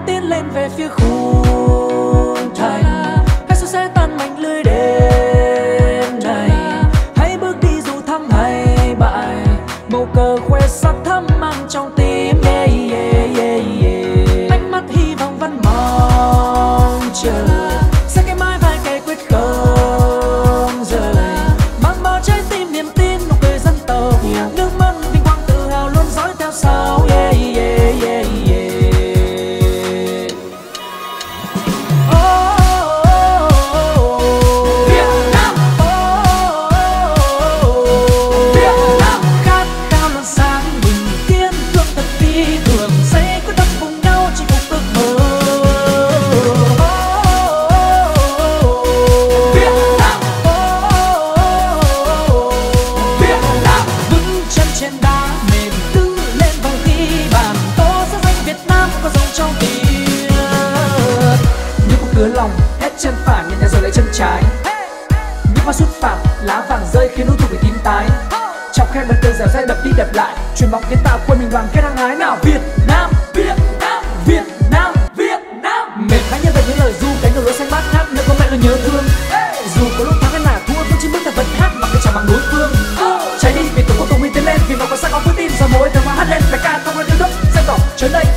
tiến lên về phía khung thành. Hãy xô xé tan mảnh lưới đêm này, hãy bước đi dù thắng hay bại. Màu cờ khoe sắc thắm mang trong tim, yeah, yeah, yeah, yeah. Ánh mắt hy vọng vẫn mong chờ, sẽ cái mãi vai kề quyết không rời. Mang bao trái tim niềm tin, nụ cười dân tộc, nước mắt vinh quang tự hào luôn dõi theo sau, yeah, yeah, yeah, yeah. Lòng hết chân phải nhẹ nhàng rồi lại chân trái, những pha sút phạt lá vàng rơi khiến đối thủ phải tím tái. Trong khe bật tường dẻo dai đập đi đập lại, chuyền bóng kiến tạo quân mình đoàn kết hăng hái. Nào Việt Nam, Việt Nam, Việt Nam, Việt Nam. Mệt mỏi nhân vật những lời ru cánh đầu lúa xanh bát ngát, nếu có mẹ luôn nhớ thương. Dù có lúc thắng hay là thua, tôi chỉ bước ta vẫn hát mặc cái chào bằng đối phương. Cháy đi vì tổ quốc tôn vinh tiến lên, vì nó có sắc áo vững tin. Giờ mỗi thời hoa hát lên bài ca không ai yêu đất dân tộc trở đây.